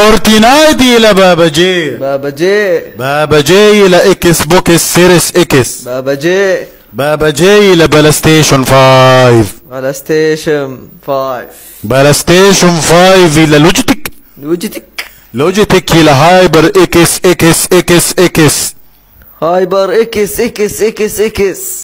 فورتنايت إلى بابا جي. بابا جي. بابا جي إلى إكس بوكس سيريس إكس. بابا جي. بابا جي إلى بلاي ستيشن 5. بلاي ستيشن 5. بلاي ستيشن 5 إلى لوجيتك. لوجيتك إلى هايبر إكس إكس إكس إكس. هايبر إكس إكس إكس إكس.